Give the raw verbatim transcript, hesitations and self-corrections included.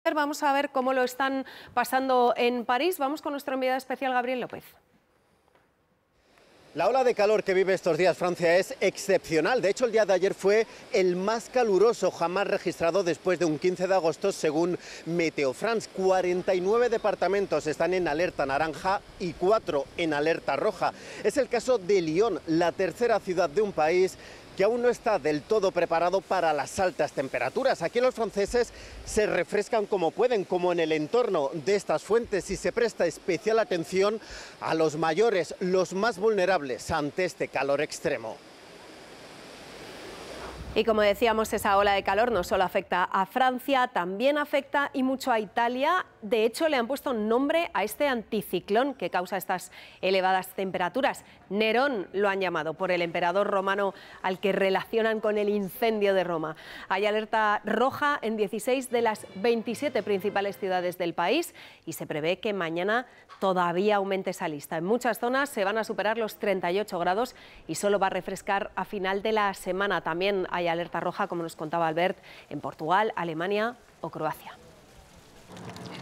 Vamos a ver cómo lo están pasando en París. Vamos con nuestro enviado especial, Gabriel López. La ola de calor que vive estos días Francia es excepcional. De hecho, el día de ayer fue el más caluroso jamás registrado después de un quince de agosto, según Meteo France. cuarenta y nueve departamentos están en alerta naranja y cuatro en alerta roja. Es el caso de Lyon, la tercera ciudad de un país que aún no está del todo preparado para las altas temperaturas. Aquí los franceses se refrescan como pueden, como en el entorno de estas fuentes, y se presta especial atención a los mayores, los más vulnerables ante este calor extremo. Y como decíamos, esa ola de calor no solo afecta a Francia, también afecta y mucho a Italia. De hecho, le han puesto nombre a este anticiclón que causa estas elevadas temperaturas. Nerón lo han llamado por el emperador romano al que relacionan con el incendio de Roma. Hay alerta roja en dieciséis de las veintisiete principales ciudades del país y se prevé que mañana todavía aumente esa lista. En muchas zonas se van a superar los treinta y ocho grados y solo va a refrescar a final de la semana. También hay alerta roja, como nos contaba Albert, en Portugal, Alemania o Croacia.